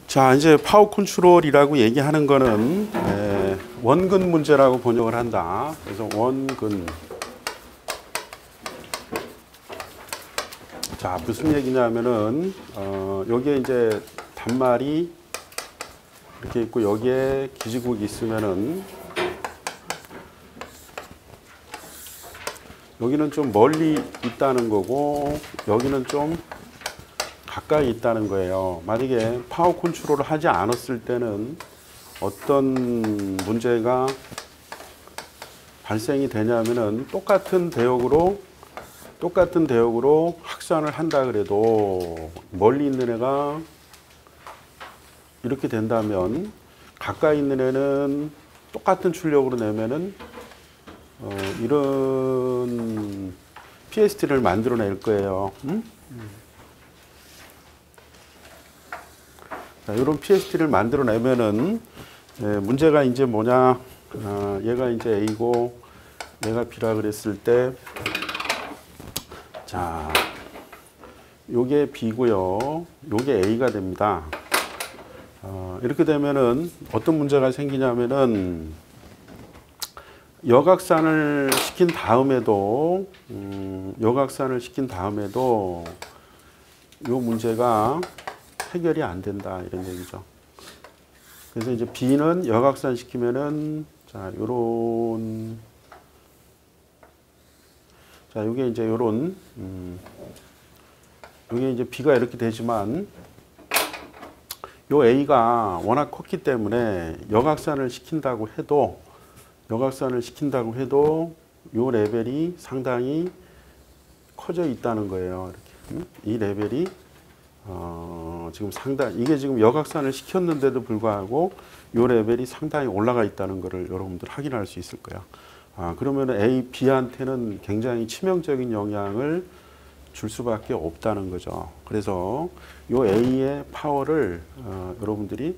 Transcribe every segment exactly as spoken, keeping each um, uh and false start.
자, 이제 파워 컨트롤이라고 얘기하는 거는 에, 원근 문제라고 번역을 한다. 그래서 원근. 자, 무슨 얘기냐면은 어, 여기에 이제 단말이 이렇게 있고 여기에 기지국이 있으면은 여기는 좀 멀리 있다는 거고 여기는 좀 가까이 있다는 거예요. 만약에 파워 컨트롤을 하지 않았을 때는 어떤 문제가 발생이 되냐면은 똑같은 대역으로 똑같은 대역으로 확산을 한다 그래도 멀리 있는 애가 이렇게 된다면 가까이 있는 애는 똑같은 출력으로 내면은 어, 이런 피에스티를 만들어낼 거예요. 음? 자, 이런 피에스티를 만들어내면은 예, 문제가 이제 뭐냐? 아, 얘가 이제 A고 얘가 B라 그랬을 때, 자, 요게 B고요, 요게 A가 됩니다. 어, 이렇게 되면은 어떤 문제가 생기냐면은 여각산을 시킨 다음에도 음, 여각산을 시킨 다음에도 요 문제가 해결이 안 된다 이런 얘기죠. 그래서 이제 B는 여각산 시키면은 자 요런 자 요게 이제 요런 음, 요게 이제 B가 이렇게 되지만 요 A가 워낙 컸기 때문에 여각산을 시킨다고 해도 여각산을 시킨다고 해도 요 레벨이 상당히 커져 있다는 거예요. 이렇게 이 레벨이 어, 지금 상당 이게 지금 여각산을 시켰는데도 불구하고 요 레벨이 상당히 올라가 있다는 것을 여러분들 확인할 수 있을 거야. 아, 그러면 A, B한테는 굉장히 치명적인 영향을 줄 수밖에 없다는 거죠. 그래서 요 A의 파워를 어, 여러분들이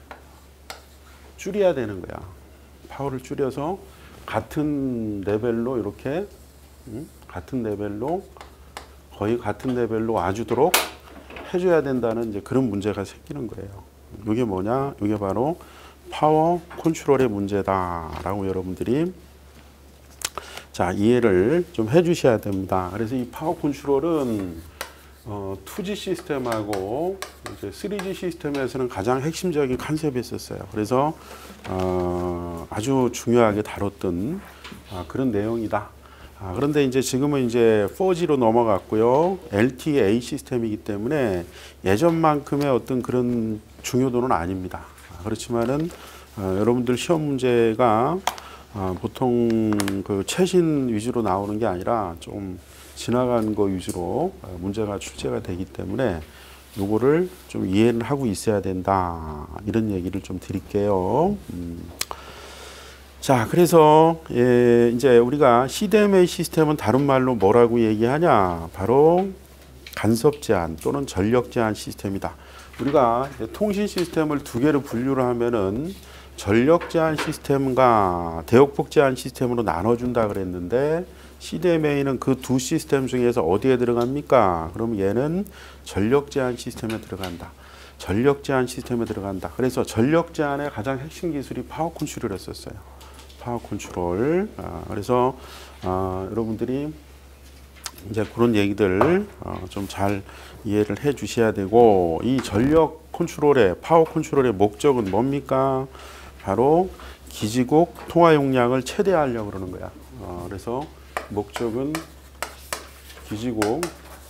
줄여야 되는 거야. 파워를 줄여서 같은 레벨로 이렇게 음? 같은 레벨로 거의 같은 레벨로 와주도록 해줘야 된다는 이제 그런 문제가 생기는 거예요. 이게 뭐냐? 이게 바로 파워 컨트롤의 문제다라고 여러분들이 자 이해를 좀 해주셔야 됩니다. 그래서 이 파워 컨트롤은 어, 투지 시스템하고 이제 쓰리지 시스템에서는 가장 핵심적인 컨셉이었어요. 그래서 어, 아주 중요하게 다뤘던 아, 그런 내용이다. 아, 그런데 이제 지금은 이제 포지로 넘어갔고요. 엘티이에이 시스템이기 때문에 예전만큼의 어떤 그런 중요도는 아닙니다. 아, 그렇지만은 어, 여러분들 시험 문제가 어, 보통 그 최신 위주로 나오는 게 아니라 좀 지나간 거 위주로 문제가 출제가 되기 때문에 요거를 좀 이해를 하고 있어야 된다. 이런 얘기를 좀 드릴게요. 음. 자, 그래서 예, 이제 우리가 씨디엠에이 시스템은 다른 말로 뭐라고 얘기하냐? 바로 간섭 제한 또는 전력 제한 시스템이다. 우리가 통신 시스템을 두 개로 분류를 하면은 전력 제한 시스템과 대역폭 제한 시스템으로 나눠준다 그랬는데 씨디엠에이는 그 두 시스템 중에서 어디에 들어갑니까? 그럼 얘는 전력 제한 시스템에 들어간다. 전력 제한 시스템에 들어간다. 그래서 전력 제한의 가장 핵심 기술이 파워 컨트롤이었어요. 파워 컨트롤. 아, 그래서 아, 여러분들이 이제 그런 얘기들 어, 좀 잘 이해를 해 주셔야 되고, 이 전력 컨트롤의 파워 컨트롤의 목적은 뭡니까? 바로 기지국 통화 용량을 최대화하려고 그러는 거야. 어, 그래서 목적은 기지국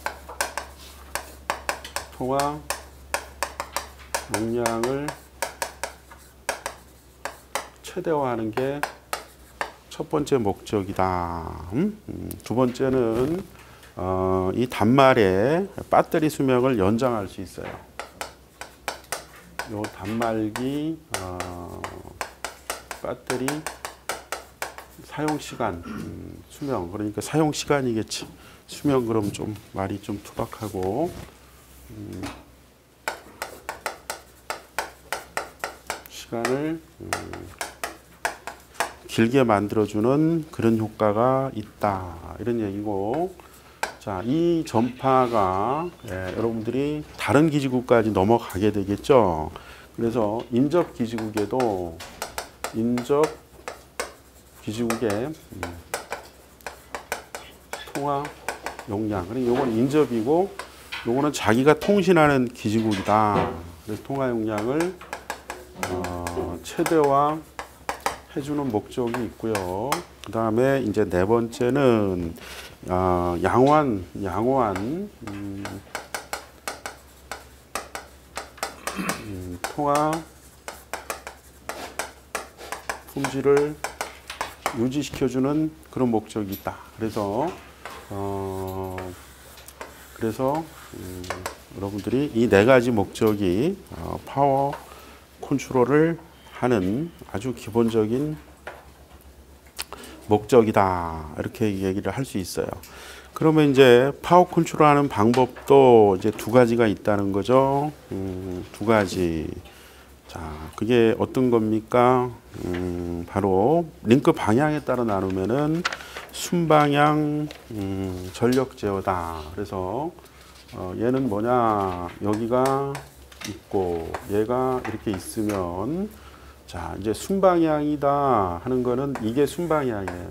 통화 용량을 최대화하는 게 첫 번째 목적이다. 음? 음, 두 번째는 어, 이 단말의 배터리 수명을 연장할 수 있어요. 요 단말기 어, 배터리 사용 시간, 음, 수명, 그러니까 사용 시간이겠지. 수명 그럼 좀 말이 좀 투박하고 음, 시간을 음, 길게 만들어주는 그런 효과가 있다. 이런 얘기고, 자, 이 전파가 예, 여러분들이 다른 기지국까지 넘어가게 되겠죠. 그래서 인접 기지국에도 인접 기지국의 음, 통화 용량. 그러니까 요건 인접이고 요거는 자기가 통신하는 기지국이다. 그래서 통화 용량을 어, 최대화 해주는 목적이 있고요. 그 다음에 이제 네 번째는 어, 양호한 양호한 음, 음, 통화 품질을 유지시켜주는 그런 목적이 있다. 그래서 어, 그래서 음, 여러분들이 이 네 가지 목적이 어, 파워 컨트롤을 하는 아주 기본적인 목적이다. 이렇게 얘기를 할 수 있어요. 그러면 이제 파워 컨트롤하는 방법도 이제 두 가지가 있다는 거죠. 음, 두 가지. 자, 그게 어떤 겁니까? 음, 바로 링크 방향에 따라 나누면은 순방향 음, 전력 제어다. 그래서 어, 얘는 뭐냐? 여기가 있고 얘가 이렇게 있으면 자, 이제 순방향이다 하는 거는 이게 순방향이에요.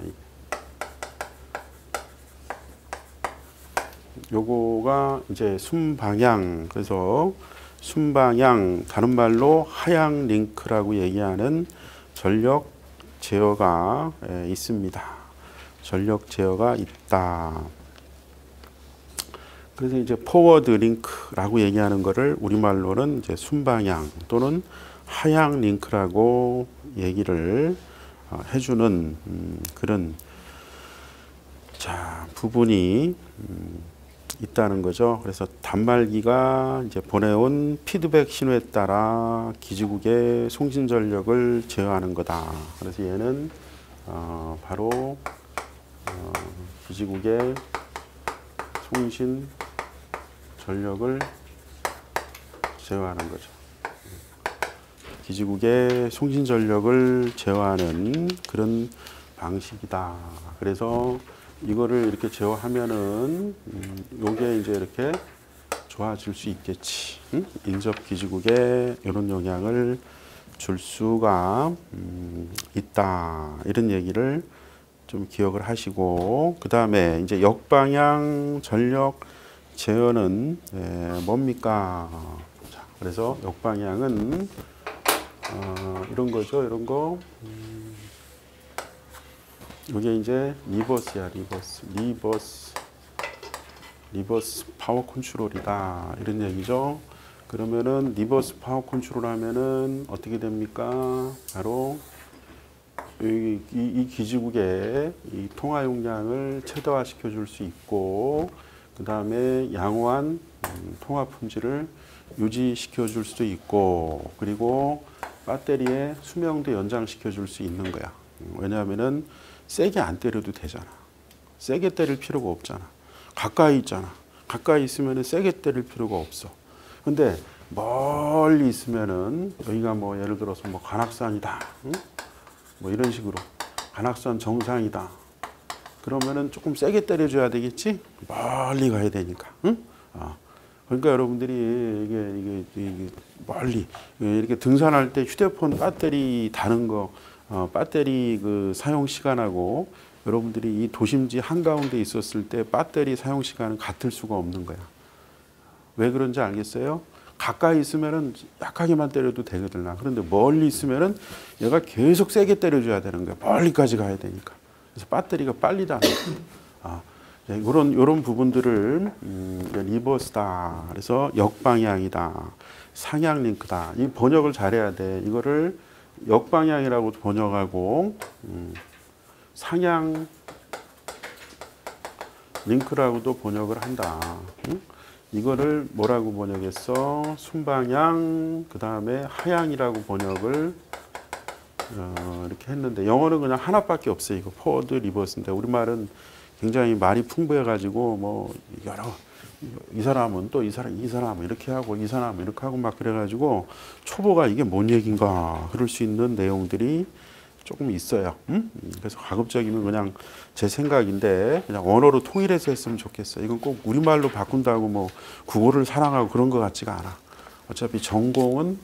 요거가 이제 순방향. 그래서 순방향, 다른 말로 하향 링크라고 얘기하는 전력 제어가 있습니다. 전력 제어가 있다. 그래서 이제 포워드 링크라고 얘기하는 거를 우리말로는 이제 순방향 또는 하향 링크라고 얘기를 해주는 그런 자 부분이 있다는 거죠. 그래서 단말기가 이제 보내온 피드백 신호에 따라 기지국의 송신 전력을 제어하는 거다. 그래서 얘는 어 바로 어 기지국의 송신 전력을 제어하는 거죠. 기지국의 송신 전력을 제어하는 그런 방식이다. 그래서 이거를 이렇게 제어하면은 음, 요게 이제 이렇게 좋아질 수 있겠지. 응? 인접 기지국에 이런 영향을 줄 수가 음, 있다. 이런 얘기를 좀 기억을 하시고, 그 다음에 이제 역방향 전력 제어는 에, 뭡니까? 자, 그래서 역방향은 어, 이런 거죠. 이런 거. 음, 이게 이제 리버스야, 리버스, 리버스, 리버스 파워 컨트롤이다 이런 얘기죠. 그러면은 리버스 파워 컨트롤 하면은 어떻게 됩니까? 바로 이, 이, 이 기지국의 이 통화 용량을 최대화 시켜줄 수 있고, 그 다음에 양호한 음, 통화 품질을 유지시켜줄 수도 있고, 그리고 배터리의 수명도 연장시켜줄 수 있는 거야. 왜냐하면은 세게 안 때려도 되잖아. 세게 때릴 필요가 없잖아. 가까이 있잖아. 가까이 있으면은 세게 때릴 필요가 없어. 근데 멀리 있으면은 여기가 뭐 예를 들어서 뭐 관악산이다. 응? 뭐 이런 식으로 관악산 정상이다. 그러면은 조금 세게 때려줘야 되겠지? 멀리 가야 되니까. 응? 아. 그러니까 여러분들이 이게, 이게, 이게 멀리 이렇게 등산할 때 휴대폰 배터리 다는 거 어, 배터리 그 사용 시간하고 여러분들이 이 도심지 한가운데 있었을 때 배터리 사용 시간은 같을 수가 없는 거야. 왜 그런지 알겠어요? 가까이 있으면은 약하게만 때려도 되거든. 그런데 멀리 있으면은 얘가 계속 세게 때려줘야 되는 거야. 멀리까지 가야 되니까. 그래서 배터리가 빨리 닿는 거야. 아, 이런 이런 부분들을 음, 리버스다. 그래서 역방향이다. 상향 링크다. 이 번역을 잘해야 돼. 이거를 역방향이라고 번역하고 음, 상향 링크라고도 번역을 한다. 음? 이거를 뭐라고 번역했어? 순방향 그 다음에 하향이라고 번역을 어, 이렇게 했는데 영어는 그냥 하나밖에 없어요. 이거 포워드 리버스인데 우리말은 굉장히 말이 풍부해 가지고 뭐 여러 이 사람은 또 이 사람 이 사람은 이렇게 하고 이 사람은 이렇게 하고 막 그래 가지고 초보가 이게 뭔 얘기인가 그럴 수 있는 내용들이 조금 있어요. 음? 그래서 가급적이면 그냥 제 생각인데 그냥 언어로 통일해서 했으면 좋겠어요. 이건 꼭 우리말로 바꾼다고 뭐 국어를 사랑하고 그런 것 같지가 않아. 어차피 전공은 그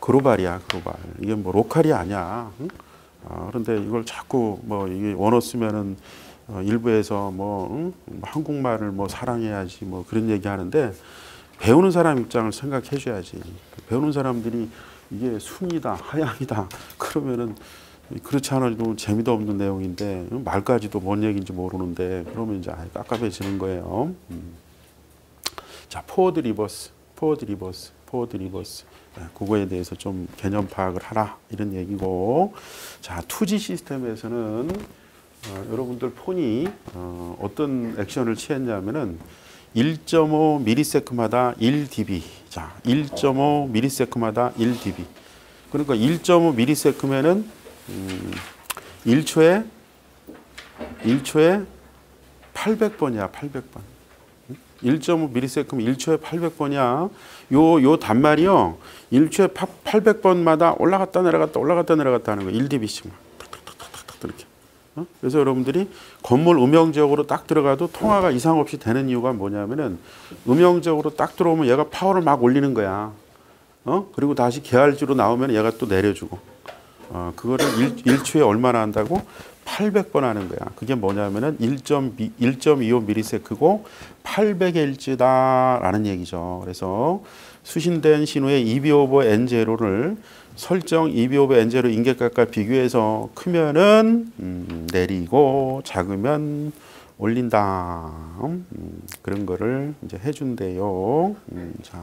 글로벌이야, 글로벌. 이게 뭐 로컬이 아니야. 응? 어, 그런데 이걸 자꾸 뭐 이게 원어 쓰면은 어, 일부에서 뭐 응? 한국말을 뭐 사랑해야지 뭐 그런 얘기 하는데 배우는 사람 입장을 생각해 줘야지. 배우는 사람들이 이게 순이다, 하향이다 그러면은 그렇지 않아도 재미도 없는 내용인데 말까지도 뭔 얘기인지 모르는데 그러면 이제 깝깝해지는 거예요. 음. 자, 포워드 리버스, 포워드 리버스, 포워드 리버스. 그거에 대해서 좀 개념 파악을 하라 이런 얘기고, 자, 투지 시스템에서는 어, 여러분들 폰이 어, 어떤 액션을 취했냐면은 일 점 오 밀리세컨마다 일 디비. 자, 일 점 오 밀리세컨마다 일 디비. 그러니까 일 점 오 밀리세컨면은 음, 일 초에 일 초에 팔백 번이야, 팔백 번. 일 점 오 밀리세컨 일 초에 팔백 번이야. 요, 요 단말이요. 일 초에 팔백 번마다 올라갔다 내려갔다 올라갔다 내려갔다 하는 거. 일 디비씩만. 탁탁탁탁탁 이렇게. 어? 그래서 여러분들이 건물 음영지역으로 딱 들어가도 통화가 이상 없이 되는 이유가 뭐냐면은 음영지역으로 딱 들어오면 얘가 파워를 막 올리는 거야. 어? 그리고 다시 계알지로 나오면 얘가 또 내려주고. 어, 그거를 일 초에 얼마나 한다고? 팔백 번 하는 거야. 그게 뭐냐면은 일 점 이오 밀리세컨이고 팔백의 일지다라는 얘기죠. 그래서 수신된 신호의 이비 오버 엔 제로를 설정 이비 오버 엔 제로 인계값과 비교해서 크면은 음, 내리고 작으면 올린다. 음, 그런 거를 이제 해준대요. 음, 자.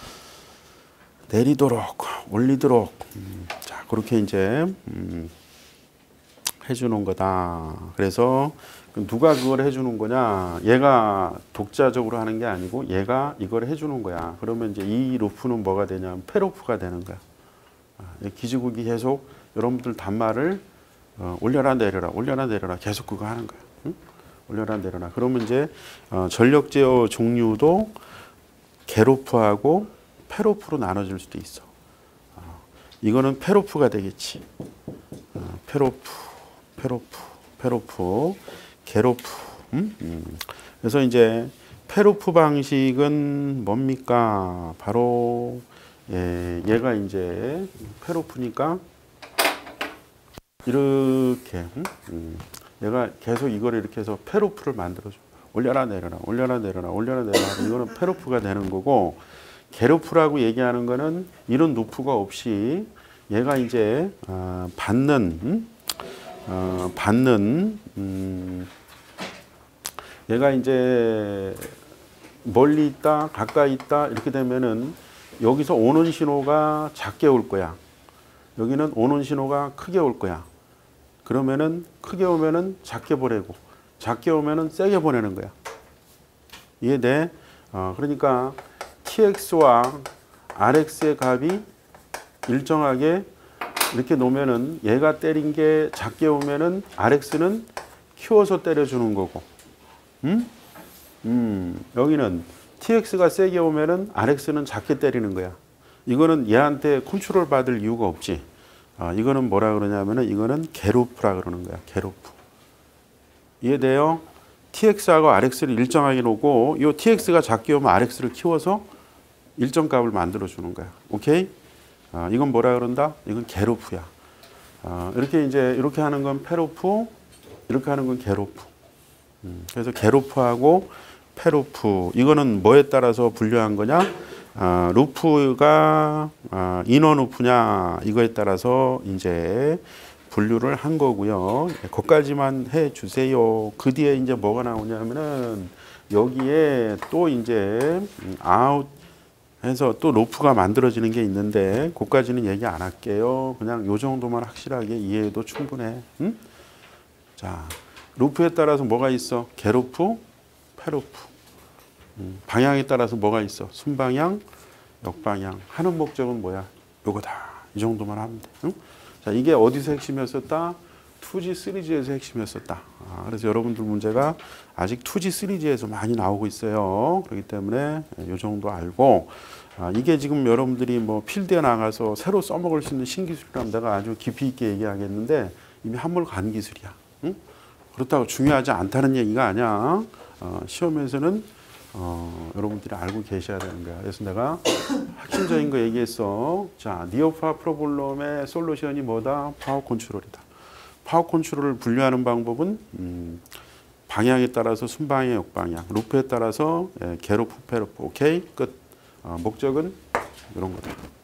내리도록 올리도록 음, 자 그렇게 이제 음, 해주는 거다. 그래서 누가 그걸 해주는 거냐? 얘가 독자적으로 하는 게 아니고 얘가 이걸 해주는 거야. 그러면 이제 이 루프는 뭐가 되냐면 페로프가 되는 거야. 기지국이 계속 여러분들 단말을 어, 올려라 내려라 올려라 내려라 계속 그거 하는 거야. 응? 올려라 내려라. 그러면 이제 어, 전력 제어 종류도 게로프하고 페로프로 나눠질 수도 있어. 어, 이거는 페로프가 되겠지. 어, 페로프, 페로프, 페로프, 게로프. 음? 음. 그래서 이제 페로프 방식은 뭡니까? 바로 예, 얘가 이제 페로프니까 이렇게 음? 음. 얘가 계속 이거를 이렇게 해서 페로프를 만들어줘. 올려라 내려라, 올려라 내려라, 올려라 내려라. 이거는 페로프가 되는 거고. 게로프라고 얘기하는 거는 이런 루프가 없이 얘가 이제 어, 받는 음? 어, 받는 음, 얘가 이제 멀리 있다 가까이 있다 이렇게 되면은 여기서 오는 신호가 작게 올 거야. 여기는 오는 신호가 크게 올 거야. 그러면은 크게 오면은 작게 보내고 작게 오면은 세게 보내는 거야. 이해돼? 어, 그러니까 티엑스와 알엑스의 값이 일정하게 이렇게 놓으면은 얘가 때린 게 작게 오면은 알엑스는 키워서 때려주는 거고, 음? 음, 여기는 티엑스가 세게 오면은 알엑스는 작게 때리는 거야. 이거는 얘한테 컨트롤 받을 이유가 없지. 아, 이거는 뭐라 그러냐면은 이거는 게로프라 그러는 거야. 게로프. 이해돼요? 티엑스하고 알엑스를 일정하게 놓고 이 티엑스가 작게 오면 알엑스를 키워서 일정 값을 만들어 주는 거야. 오케이? 아, 이건 뭐라 그런다? 이건 게로프야. 아, 이렇게 이제 이렇게 하는 건 페로프, 이렇게 하는 건 게로프. 음, 그래서 게로프하고 페로프 이거는 뭐에 따라서 분류한 거냐? 아, 루프가 아, 인원 루프냐 이거에 따라서 이제 분류를 한 거고요. 거기까지만 해 주세요. 그 뒤에 이제 뭐가 나오냐면은 여기에 또 이제 아웃 해서 또 루프가 만들어지는 게 있는데 그까지는 얘기 안 할게요. 그냥 요 정도만 확실하게 이해해도 충분해. 응? 자, 루프에 따라서 뭐가 있어? 게로프, 페로프. 음, 방향에 따라서 뭐가 있어? 순방향, 역방향. 하는 목적은 뭐야? 요거다. 이 정도만 하면 돼. 응? 자, 이게 어디서 핵심이었었다? 투지, 쓰리지에서 핵심이었었다. 아, 그래서 여러분들 문제가 아직 투지, 쓰리지에서 많이 나오고 있어요. 그렇기 때문에 이 정도 알고, 아, 이게 지금 여러분들이 뭐 필드에 나가서 새로 써먹을 수 있는 신기술이라면 내가 아주 깊이 있게 얘기하겠는데 이미 한물 간 기술이야. 응? 그렇다고 중요하지 않다는 얘기가 아니야. 어, 시험에서는 어, 여러분들이 알고 계셔야 되는 거야. 그래서 내가 핵심적인 거 얘기했어. 자, 니오파 프로블럼의 솔루션이 뭐다? 파워 컨트롤이다. 파워 컨트롤을 분류하는 방법은 음, 방향에 따라서 순방향, 역방향, 루프에 따라서 예, 게로프, 페로프. 오케이? 끝. 어, 목적은 이런 거다.